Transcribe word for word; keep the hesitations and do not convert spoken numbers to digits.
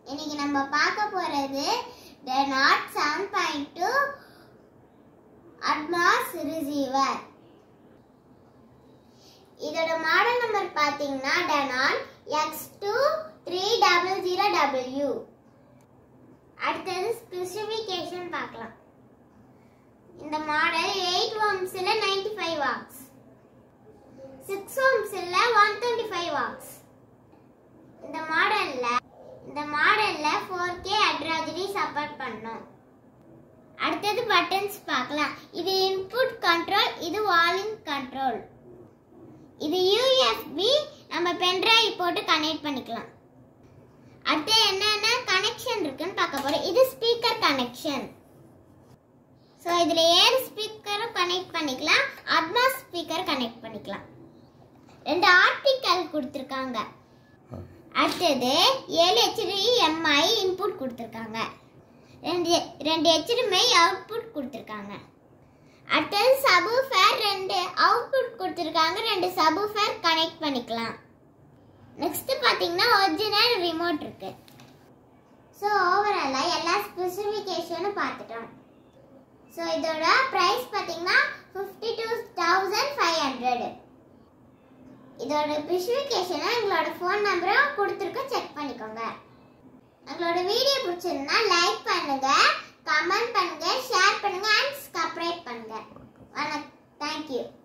இன்னைக்கு நம்ம பார்க்க போறது Denon seven point two Atmos receiver. இதோட மாடல் நம்பர் பாத்தீங்கன்னா Denon X two three zero zero W. அடுத்தது ஸ்பெசிஃபிகேஷன் பார்க்கலாம். இந்த மாடல் eight ohms ல ninety-five watts, six ohms ல one twenty-five watts. இந்த மாடல்ல இந்த மாடல்ல four K அட்ராஜரி சப்போர்ட் பண்ணும். அடுத்தது பட்டன்ஸ் பார்க்கலாம். இது இன்புட் கண்ட்ரோல், இது வால்யூம் கண்ட்ரோல். இது U S B, நம்ம பென் டிரைவ் போட்டு கனெக்ட் பண்ணிக்கலாம். அடுத்து என்னென்ன கனெக்ஷன் இருக்குன்னு பார்க்க போறோம். இது ஸ்பீக்கர் கனெக்ஷன். சோ இதுல ஏர் ஸ்பீக்கரும் கனெக்ட் பண்ணிக்கலாம், அட்மாஸ் ஸ்பீக்கர் கனெக்ட் பண்ணிக்கலாம். ரெண்டு ஆர்டிகல் கொடுத்திருக்காங்க. அடுத்தது ஏழு H D M I input கொடுத்திருக்காங்க. ரெண்டு ரெண்டு H D M I output கொடுத்திருக்காங்க. அடுத்தது subwoofer, ரெண்டு அவுட்புட் கொடுத்திருக்காங்க, ரெண்டு subwoofer கனெக்ட் பண்ணிக்கலாம். நெக்ஸ்ட் பாத்தீங்கன்னா ஒரிஜினல் ரிமோட் இருக்கு. சோ ஓவராலா எல்லா ஸ்பெசிஃபிகேஷனும் பார்த்துட்டோம். சோ இதோட பிரைஸ் பாத்தீங்கன்னா fifty-two thousand five hundred. இதோட ஸ்பெசிஃபிகேஷனை எங்களோட ஃபோன் நம்பரும் கொடுத்துருக்கோம், செக் பண்ணிக்கோங்க. எங்களோட வீடியோ பிடிச்சிருந்தா லைக் பண்ணுங்க, கமெண்ட் பண்ணுங்க, ஷேர் பண்ணுங்க அண்ட் சப்ஸ்கிரைப் பண்ணுங்க. வணக்கம், தேங்க்யூ.